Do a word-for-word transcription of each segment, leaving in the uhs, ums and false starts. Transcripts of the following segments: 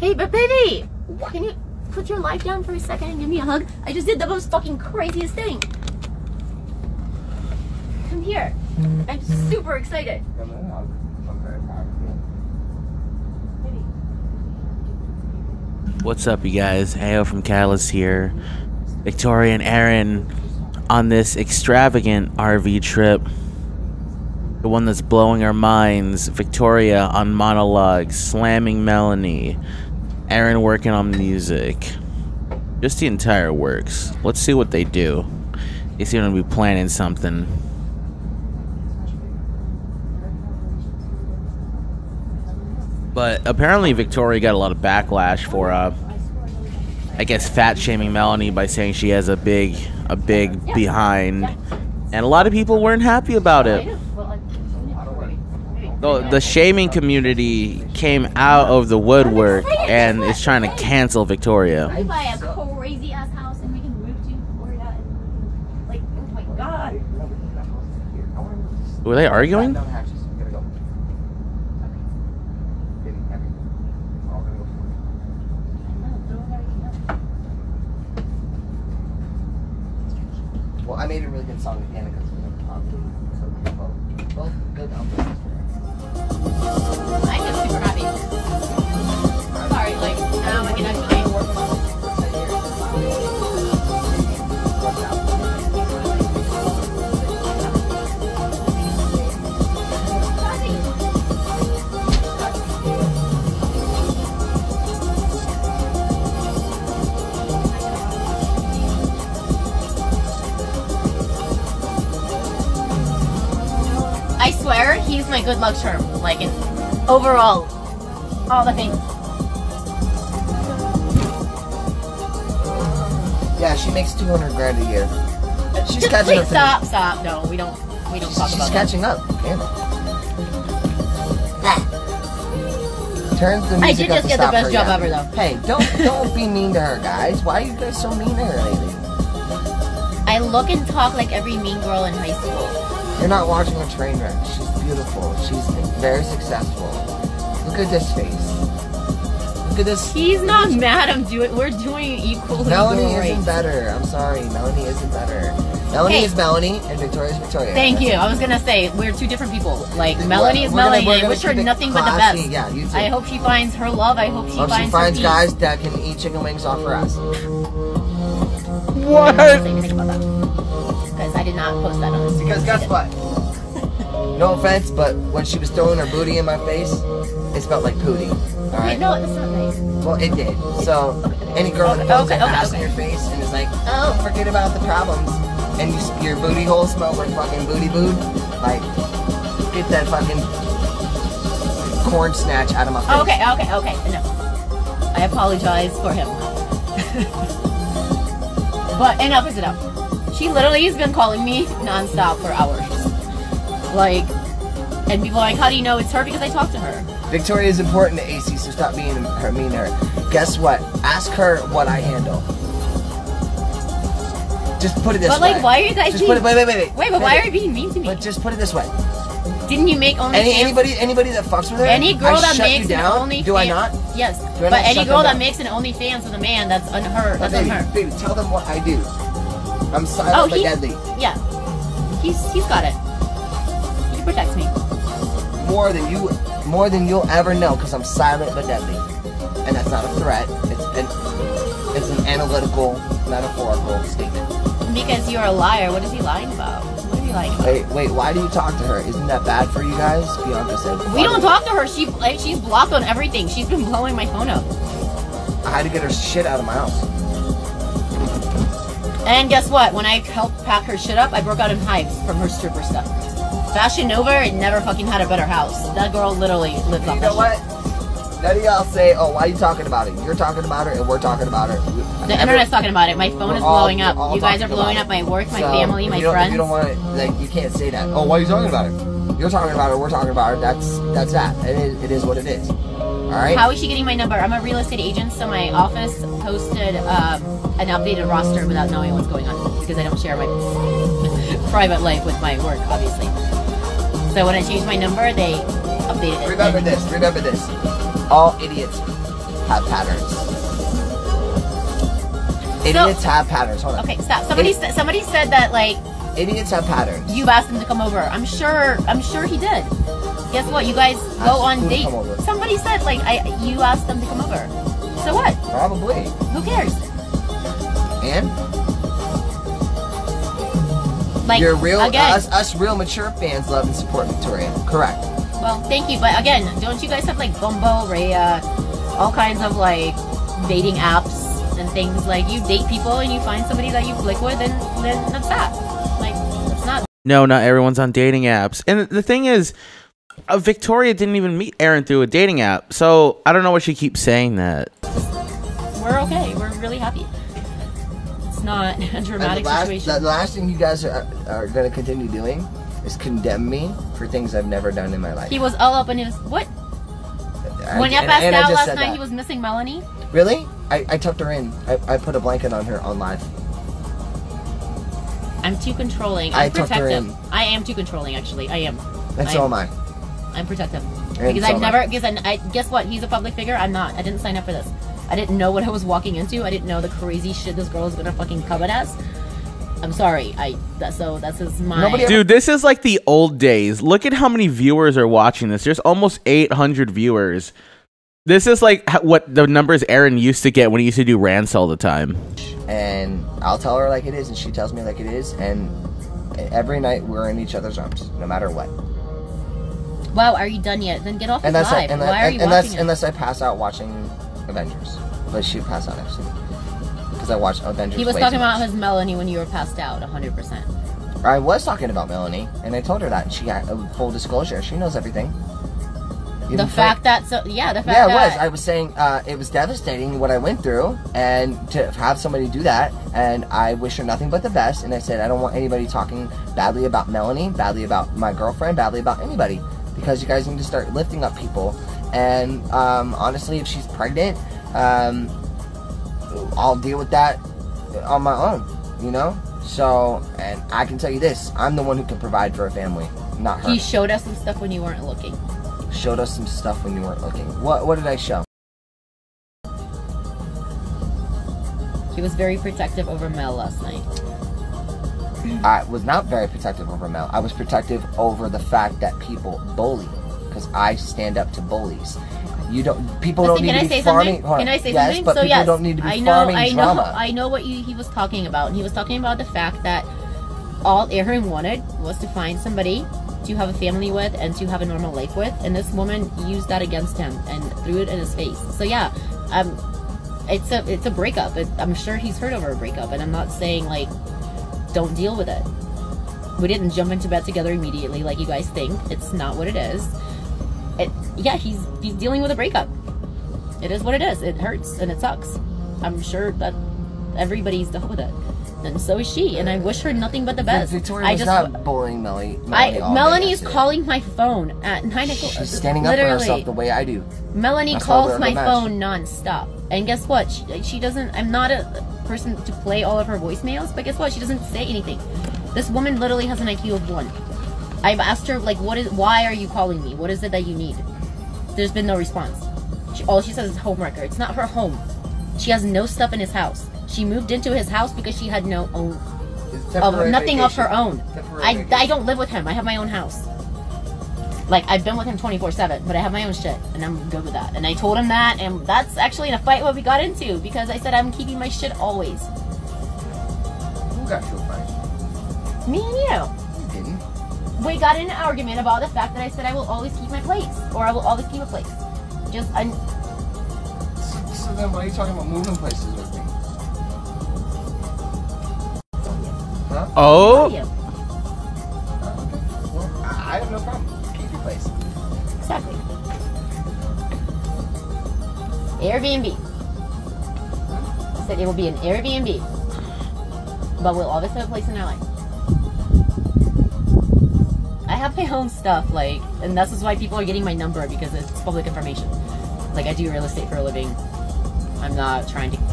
Hey, but baby, can you put your life down for a second and give me a hug? I just did the most fucking craziest thing. Come here. I'm super excited. What's up, you guys? Ayo from Catalyst here. Victoria and Aaron on this extravagant R V trip. The one that's blowing our minds. Victoria on monologues, slamming Melanie. Aaron working on music. Just the entire works. Let's see what they do. They seem to be planning something. But apparently Victoria got a lot of backlash for, uh, I guess, fat shaming Melanie by saying she has a big, a big behind, and a lot of people weren't happy about it. The, the shaming community came out of the woodwork and is trying to cancel Victoria. We buy a crazy ass house and we can move to Florida and, like, oh my god. Were they arguing? Well, I made a really good song with Danica, so we're going to so both, both good albums. I'm just super happy. Sorry, like, now I can actually work on I swear, he's my good luck charm. Like, in overall, all the things. Yeah, she makes two hundred grand a year. She's Just catching please up. stop, stop. No, we don't, we don't She's, talk she's about catching up. Damn it. Turns the I music did up just to get the stop best her job yapping. ever, though. Hey, don't don't be mean to her, guys. Why are you guys so mean to her lately? that. I look and talk like every mean girl in high school. You're not watching a train wreck. She's beautiful. She's very successful. Look at this face. Look at this. He's not mad. I'm doing. We're doing equally Melanie great. isn't better. I'm sorry. Melanie isn't better. Melanie Hey. is Melanie and Victoria's Victoria. Thank That's you. it. I was gonna say we're two different people. Like Melanie is We're gonna- Melanie. we're I gonna wish her keep it nothing but the classy. best. Yeah, you too. I hope she finds her love. I hope she Hope finds she finds her guys that can eat chicken wings off her ass. What? Because I did not post that on Instagram. Because guess what? No offense, but when she was throwing her booty in my face, it smelled like pootie. Wait, Alright? no, that's not nice. Well, it did. So, any girl that Okay, throws okay, her okay, ass okay. in your face and is like, oh, forget about the problems, and you, your booty hole smells like fucking booty boot, like, get that fucking corn snatch out of my face. Okay, okay, okay. Enough. I apologize for him. But enough is enough. She literally has been calling me nonstop for hours. Like, and people are like, how do you know it's her? Because I talk to her. Victoria is important to A C, so stop being her mean to her. Guess what? Ask her what I handle. Just put it this But way. like, why are you guys Just being... put it, wait, wait, wait, wait. Wait, but why are you being mean to me? But just put it this way. Didn't you make only Any, anybody, anybody that fucks with her, Any girl I that shut makes you an down. OnlyFans... Do I not? Yes. Do I But not any shut girl them that down? makes an OnlyFans with a man, that's on her. But That's baby, on her. baby, tell them what I do. I'm silent Oh, but he- deadly. Yeah. He's he's got it. He protects me. More than you, more than you'll ever know, because I'm silent but deadly, and that's not a threat. It's an, it's an analytical, metaphorical statement. Because you're a liar. What is he lying about? What are you lying about? Wait, wait. Why do you talk to her? Isn't that bad for you guys? Bianca said. We don't talk to her. She like, she's blocked on everything. She's been blowing my phone up. I had to get her shit out of my house. And guess what? When I helped pack her shit up, I broke out in hives from her stripper stuff. Fashion Nova, it never fucking had a better house. That girl literally lives off You that know what? shit. None of y'all say, "Oh, why are you talking about it?" You're talking about her, and we're talking about her. The internet's talking about it. My phone We're is all- blowing up. we're all You guys are talking blowing about up my work, my So, family, if my you don't- friends. If you don't want to, like, you can't say that. Oh, why are you talking about it? You're talking about it. We're talking about it. That's that's that. It is, it is what it is. All right. How is she getting my number? I'm a real estate agent, so my office posted um, an updated roster without knowing what's going on because I don't share my private life with my work, obviously. So when I changed my number, they updated it. Remember And- this. Remember this. All idiots have patterns. Idiots have patterns. Hold on. Okay, stop. Somebody Idi- said somebody said that like Idiots have patterns. you asked him to come over. I'm sure. I'm sure he did. Guess what? You guys Asked go on who to dates. come over? Somebody said like I you asked them to come over. So what? Probably. Who cares? And Like you're real. again. Us, us real mature fans love and support Victoria. Correct. Well, thank you, but again, don't you guys have like Bumble, Raya, all kinds of like dating apps and things? Like you date people and you find somebody that you click with, and then that's that. Like it's not. No, not everyone's on dating apps. And the thing is, uh, Victoria didn't even meet Aaron through a dating app. So I don't know why she keeps saying that. We're okay. We're really happy. It's not a And dramatic the last, situation. the last thing you guys are, are going to continue doing is condemn me for things I've never done in my life. He was all up in his what? I- When you and- passed and I out just last said night, that. he was missing Melanie. Really? I, I tucked her in. I, I put a blanket on her on live. I'm too controlling. I I'm took her protective. in. I am too controlling. Actually, I am. And I so am. am I. I'm protective And because so I've am I. never. Because I, I guess what? He's a public figure. I'm not. I didn't sign up for this. I didn't know what I was walking into. I didn't know the crazy shit this girl is gonna fucking come at us. I'm sorry. I that so that's his mind. Nobody ever- Dude, this is like the old days. Look at how many viewers are watching this. There's almost eight hundred viewers. This is like h- what the numbers Aaron used to get when he used to do rants all the time. And I'll tell her like it is, and she tells me like it is, and every night we're in each other's arms, no matter what. Wow, are you done yet? Then get off his Unless I, live. and, Why I, are and, you unless, watching it? unless I pass out watching Avengers. But she passed out actually. Because I watched Avengers He was way talking too about much. his Melanie when you were passed out, one hundred percent. I was talking about Melanie, and I told her that. She had uh, full disclosure. She knows everything. The Even fact that, so yeah, the fact Yeah, it that. was. I was saying uh, it was devastating what I went through, and to have somebody do that, and I wish her nothing but the best. And I said I don't want anybody talking badly about Melanie, badly about my girlfriend, badly about anybody, because you guys need to start lifting up people. And um, honestly, if she's pregnant, um, I'll deal with that on my own. You know. So, and I can tell you this: I'm the one who can provide for a family, not her. He showed us some stuff when you weren't looking. Showed us some stuff when you weren't looking. What What did I show? He was very protective over Mel last night. I was not very protective over Mel. I was protective over the fact that people bully, because I stand up to bullies. You don't. People Listen, don't can need I to say be farming. something? hold on. Can I say yes, something? but so people yes, don't need to be I know, farming I know, drama. I know what you, he was talking about. And he was talking about the fact that all Aaron wanted was to find somebody to have a family with and to have a normal life with, and this woman used that against him and threw it in his face. So yeah, um, it's a it's a breakup. It, I'm sure he's hurt over a breakup, and I'm not saying like don't deal with it. We didn't jump into bed together immediately like you guys think. It's not what it is. It, yeah, he's he's dealing with a breakup. It is what it is. It hurts and it sucks. I'm sure that everybody's dealt with it, and so is she. And I wish her nothing but the best. Victoria I was just, not bullying Melanie. I Melanie, all Melanie day is yesterday. calling my phone at nine o'clock. She's standing up for Literally. herself the way I do. Melanie That's why we're calls a my good match. phone nonstop, and guess what? She, she doesn't. I'm not a person to play all of her voicemails, but guess what? She doesn't say anything. This woman literally has an I Q of one. I've asked her like, "What is? Why are you calling me? What is it that you need?" There's been no response. She, all she says is home wrecker. It's not her home. She has no stuff in his house. She moved into his house because she had no own, It's of temporary nothing of her vacation. own. Temporary I, vacation. I don't live with him. I have my own house. Like, I've been with him twenty-four seven, but I have my own shit, and I'm good with that. And I told him that, and that's actually in a fight what we got into, because I said I'm keeping my shit always. Who got you a fight? Me and you. You didn't. We got in an argument about the fact that I said I will always keep my place, or I will always keep a place. Just, I, So, so then why are you talking about moving places with me? Huh? Oh, you. Oh, okay. Well, I, I have no problem. Keep your place. Exactly. Airbnb. I said it will be an Airbnb, but we'll always have a place in our life. I have my own stuff, like, and this is why people are getting my number, because it's public information. Like, I do real estate for a living. I'm not trying to.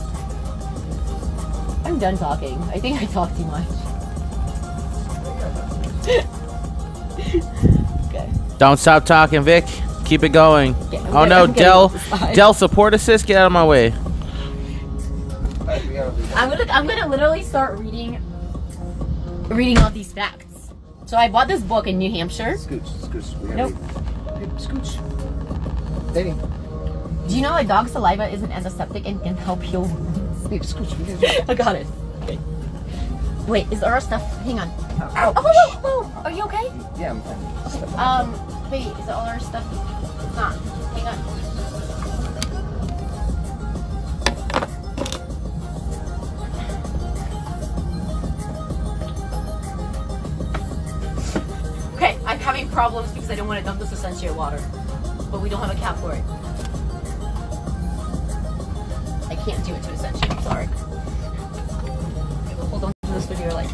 I'm done talking. I think I talk too much. Okay. don't stop talking, Vic. Keep it going. Okay, I'm oh getting- no, I'm getting Dell. off the slide. Dell, support assist. Get out of my way. I'm gonna I'm gonna literally start reading reading all these facts. So I bought this book in New Hampshire. Scooch, scooch. We Nope. gotta read. Hey, scooch. Dating. Do you know a dog's saliva is an antiseptic and can help heal wounds? Hey, scooch. We gotta read. I got it. Okay. Wait, is there our stuff? Hang on. Oh, Oh, whoa, whoa, whoa. Are you okay? Yeah, I'm fine. Um, wait, is it all our stuff? It's not. Hang on. Okay, I'm having problems because I don't want to dump this essential water. But we don't have a cap for it. I can't do it to essential, I'm sorry. Okay, we'll hold on to this for dear life.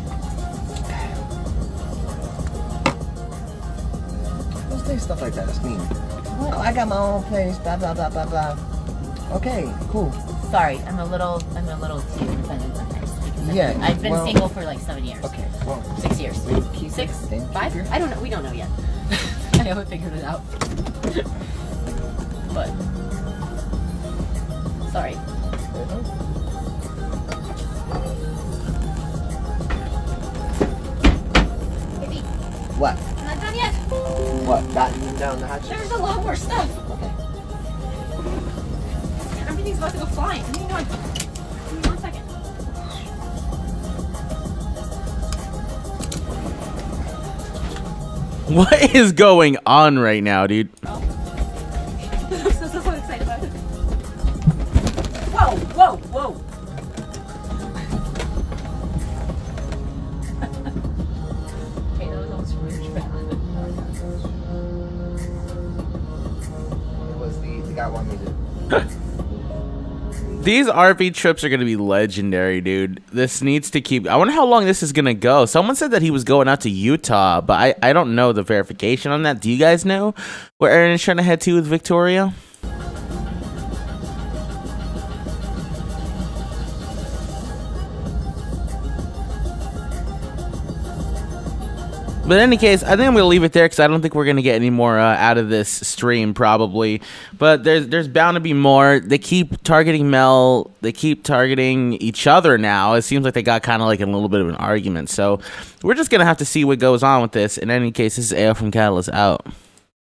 Don't say stuff like that. That's mean. Oh, I got my own place. Blah blah blah blah blah. Okay, cool. Sorry, I'm a little, I'm a little too independent sometimes. because I've Yeah, been- I've been well- single for like seven years. Okay, well, Six years. then keep Six? it- then keep Five? your- I don't know. We don't know yet. I haven't figured it out. But sorry. Maybe What? I'm not done yet. What? Batten down the hatches? There's a lot more stuff. Okay. Everything's about to go flying. Hang on. Give me one second. What is going on right now, dude? Oh. I'm so, so, so excited about it. Whoa, whoa, whoa. Okay, that was almost really bad. It was the, the guy wanted me to. These R V trips are gonna be legendary, dude. This needs to keep. I wonder how long this is gonna go. Someone said that he was going out to Utah, but I I don't know the verification on that. Do you guys know where Aaron is trying to head to with Victoria? But in any case, I think I'm gonna leave it there because I don't think we're gonna get any more uh, out of this stream probably. But there's there's bound to be more. They keep targeting Mel. They keep targeting each other now. It seems like they got kind of like in a little bit of an argument. So we're just gonna have to see what goes on with this. In any case, this is A O from Catalyst out.